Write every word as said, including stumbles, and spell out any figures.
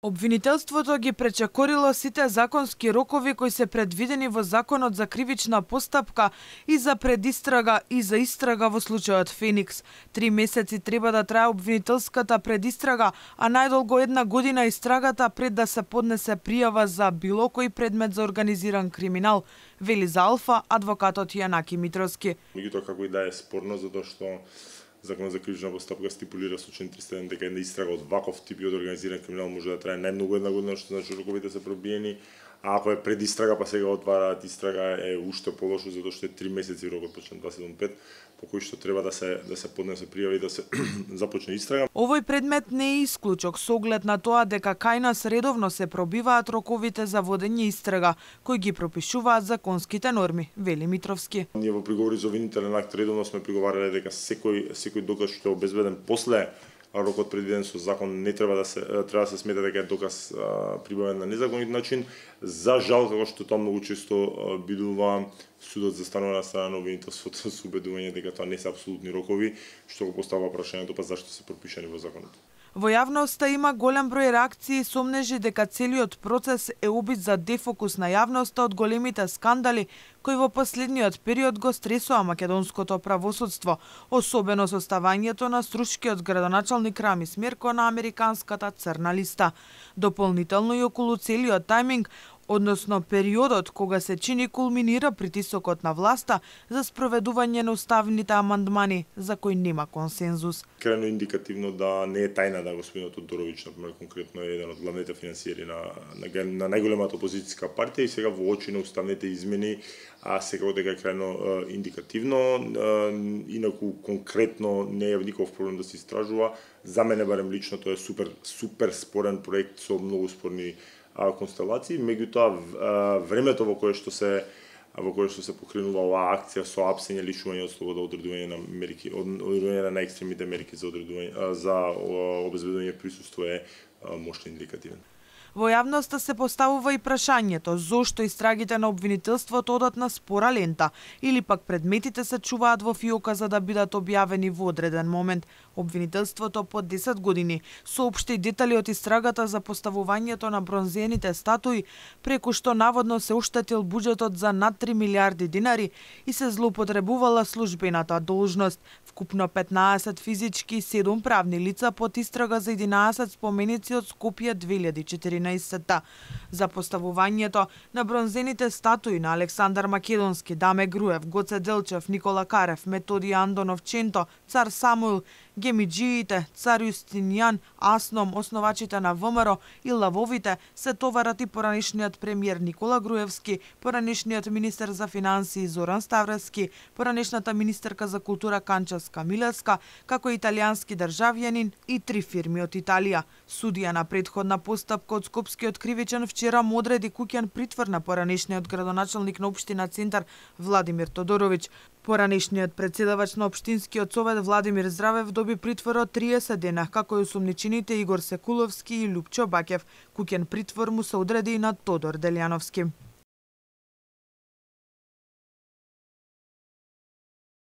Обвинителството ги пречекорило сите законски рокови кои се предвидени во Законот за кривична постапка и за предистрага и за истрага во случајот Феникс. Три месеци треба да трае обвинителската предистрага, а најдолго една година истрагата пред да се поднесе пријава за било кој предмет за организиран криминал, вели за Алфа адвокатот Јанаки Митровски. Меѓутоа како и да е спорно затоа што Законот за кривична постапка стипулира со член триста еден дека една истрага од ваков тип и од организиран криминал може да трае најмногу една година, што значи роковите се пробиени, а ако е предистрага па сега отвараат истрага е уште полошо затоа што е три месеци рокот по член дваесет и пет по кој што треба да се да се поднесе пријава и да се започне истрага. Овој предмет не е исклучок со оглед на тоа дека кај нас редовно се пробиваат роковите за водење истрага кои ги пропишуваат законските норми, вели Митровски. Ние во приговори за обвинителен акт редовно сме приговарале дека секој секој доказ што е обезбеден после рокот предвиден со закон не треба да се треба да се смета дека е доказ а, прибавен на незаконит начин. За жал, како што тоа многу често а, бидува, судот застанува на страна на обвинителството со убедување дека тоа не се апсолутни рокови, што го поставува прашањето па зашто се пропишани во законот. Во јавноста има голем број реакции и сомнежи дека целиот процес е обид за дефокус на јавноста од големите скандали кои во последниот период го стресува македонското правосудство, особено со ставањето на струшкиот градоначалник Рамис Мерко на американската црна листа. Дополнително и околу целиот тајминг, односно периодот кога се чини кулминира притисокот на власта за спроведување на уставните амандмани за кои нема консензус. Крайно индикативно да не е тајна да господинот Тодоровиќ, например, конкретно е еден од главните финансиери на, на, на најголемата опозицијска партија и сега во очи на уставните измени, а сега дека е крајно е, индикативно, е, инаку конкретно не е никаков проблем да се истражува. За мене барем лично тоа е супер супер спорен проект со многу спорни констелации, меѓутоа времето во кое што се во кое што се покренува оваа акција со апсење, лишување од слобода, одредување на мерки, одредување на најекстремните мерки за одредување за обезбедување присуство е мощно индикативен. Во јавноста се поставува и прашањето зошто истрагите на обвинителството одат на спора лента или пак предметите се чуваат во фиока за да бидат објавени во одреден момент. Обвинителството по десет години соопшти детали од истрагата за поставувањето на бронзените статуи, преку што наводно се оштетил буџетот за над три милиарди динари и се злоупотребувала службената должност. Вкупно петнаесет физички и седум правни лица под истрага за единаесет споменици од Скопје две илјади и четиринаесетта. За поставувањето на бронзените статуи на Александар Македонски, Даме Груев, Гоце Делчев, Никола Карев, Методи Андонов Ченто, Цар Самуил, Гемиџиите, Цар Јустинијан, Асном, основачите на ВМРО и лавовите се товарат и поранешниот премиер Никола Груевски, поранешниот министер за финансии Зоран Ставровски, поранешната министерка за култура Канческа Милевска, како италијански државјанин и три фирми од Италија. Судија на претходна постапка од Скопскиот кривичен вчера му одреди куќен притвор на поранешниот градоначалник на општина Центар Владимир Тодоровиќ. Поранешниот председавач на општинскиот совет Владимир Здравев доби притвор од триесет дена, како и осумничените Игор Секуловски и Лупчо Баќев. Куќен притвор му се одреди и на Тодор Делјановски.